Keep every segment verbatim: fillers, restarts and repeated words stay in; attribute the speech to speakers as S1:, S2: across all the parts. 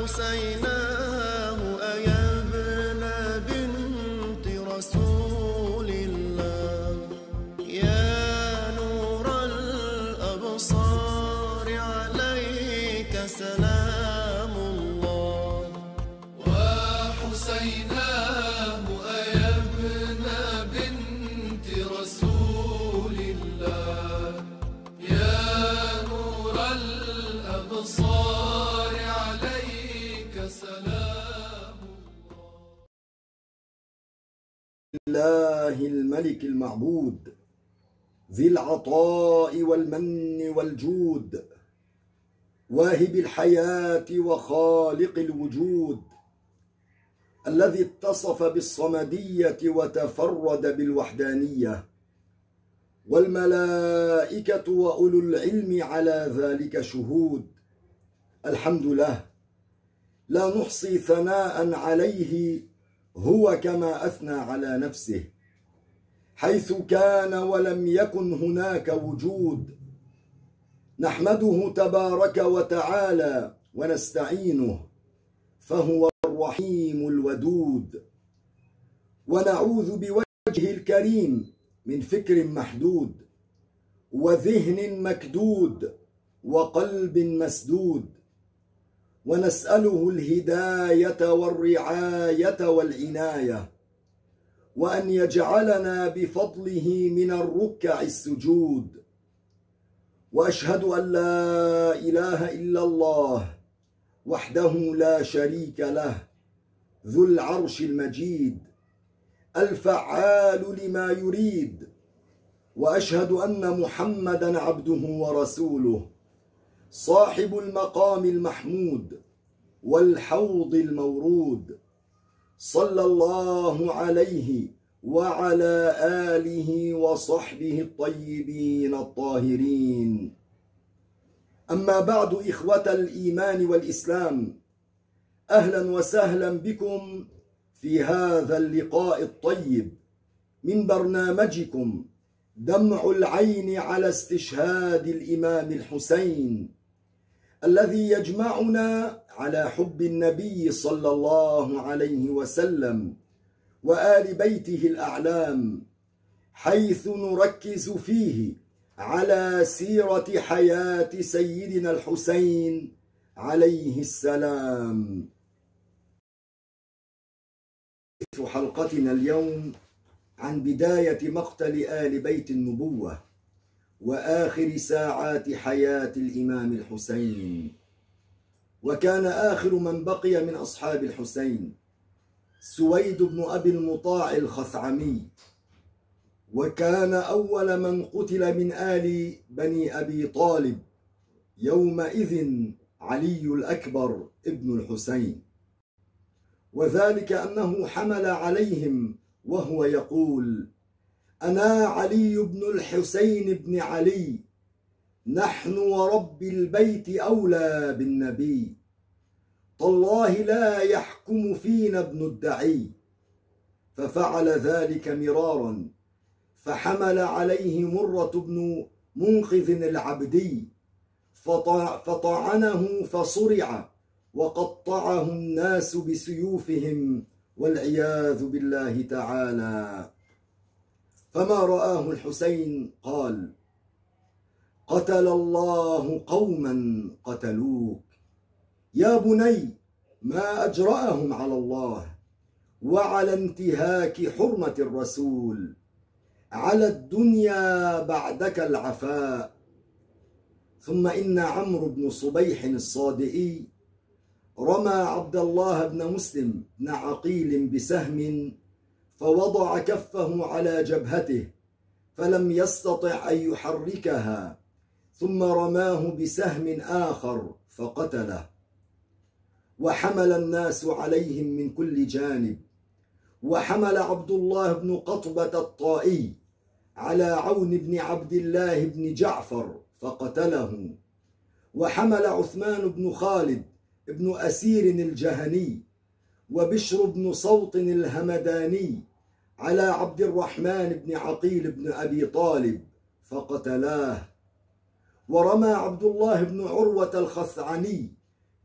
S1: حسيناه أيا ابن بنت رسول الله يا نور الأبصار عليك سلام الله.
S2: وحسيناه أيا ابن بنت رسول الله يا نور الأبصار عليك سلام
S3: الله الملك المعبود ذي العطاء والمن والجود واهب الحياة وخالق الوجود الذي اتصف بالصمدية وتفرد بالوحدانية والملائكة وأولو العلم على ذلك شهود. الحمد له لا نحصي ثناء عليه هو كما أثنى على نفسه حيث كان ولم يكن هناك وجود. نحمده تبارك وتعالى ونستعينه فهو الرحيم الودود، ونعوذ بوجهه الكريم من فكر محدود وذهن مكدود وقلب مسدود، ونسأله الهداية والرعاية والعناية، وأن يجعلنا بفضله من الركع السجود. وأشهد أن لا إله إلا الله وحده لا شريك له ذو العرش المجيد الفعال لما يريد، وأشهد أن محمدا عبده ورسوله صاحب المقام المحمود والحوض المورود، صلى الله عليه وعلى آله وصحبه الطيبين الطاهرين. أما بعد، إخوة الإيمان والإسلام، أهلا وسهلا بكم في هذا اللقاء الطيب من برنامجكم دمع العين على استشهاد الإمام الحسين، الذي يجمعنا على حب النبي صلى الله عليه وسلم وآل بيته الأعلام، حيث نركز فيه على سيرة حياة سيدنا الحسين عليه السلام. حلقتنا اليوم عن بداية مقتل آل بيت النبوة وآخر ساعات حياة الإمام الحسين. وكان آخر من بقي من أصحاب الحسين سويد بن أبي المطاع الخثعمي، وكان أول من قتل من آل بني أبي طالب يومئذ علي الأكبر ابن الحسين، وذلك أنه حمل عليهم وهو يقول: أنا علي بن الحسين بن علي، نحن ورب البيت أولى بالنبي، تالله لا يحكم فينا ابن الدعي. ففعل ذلك مرارا، فحمل عليه مرة بن منقذ العبدي فطعنه فصرع وقطعه الناس بسيوفهم والعياذ بالله تعالى. فما رآه الحسين قال: قتل الله قوما قتلوك، يا بني ما أجرأهم على الله وعلى انتهاك حرمة الرسول، على الدنيا بعدك العفاء. ثم إن عمرو بن صبيح الصادئي رمى عبد الله بن مسلم بن عقيل بسهم فوضع كفه على جبهته فلم يستطع أن يحركها، ثم رماه بسهم آخر فقتله. وحمل الناس عليهم من كل جانب، وحمل عبد الله بن قطبة الطائي على عون بن عبد الله بن جعفر فقتله، وحمل عثمان بن خالد بن أسير الجهني وبشر بن صوت الهمداني على عبد الرحمن بن عقيل بن أبي طالب فقتلاه. ورمى عبد الله بن عروة الخثعني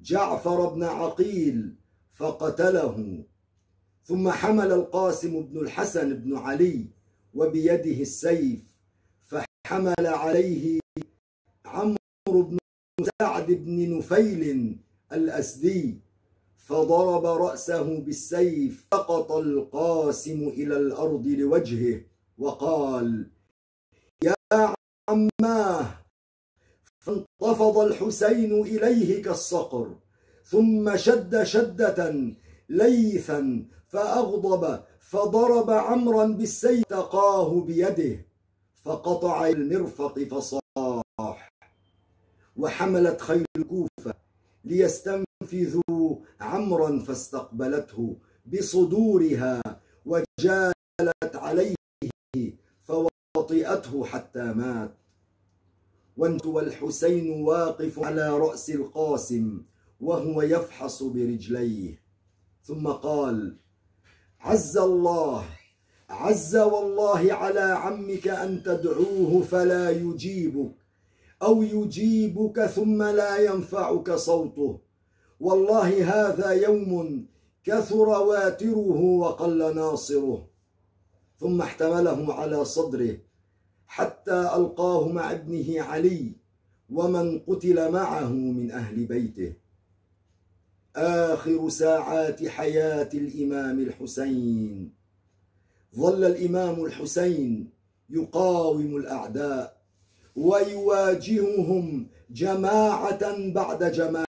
S3: جعفر بن عقيل فقتله، ثم حمل القاسم بن الحسن بن علي وبيده السيف فحمل عليه عمرو بن سعد بن نفيل الأسدي فضرب رأسه بالسيف، سقط القاسم إلى الأرض لوجهه وقال: يا عماه. فانتفض الحسين إليه كالصقر، ثم شد شدة ليثا فأغضب فضرب عمرا بالسيف تقاه بيده فقطع المرفق فصاح. وحملت خيل الكوفة ليستنفذوا عمرا فاستقبلته بصدورها وجالت عليه فوطئته حتى مات. والحسين واقف على رأس القاسم وهو يفحص برجليه، ثم قال: عز الله، عز والله على عمك أن تدعوه فلا يجيبك، أو يجيبك ثم لا ينفعك صوته، والله هذا يوم كثر واتره وقل ناصره. ثم احتمله على صدره حتى ألقاه مع ابنه علي ومن قتل معه من أهل بيته. آخر ساعات حياة الإمام الحسين ظل الإمام الحسين يقاوم الأعداء ويواجههم جماعة بعد جماعة.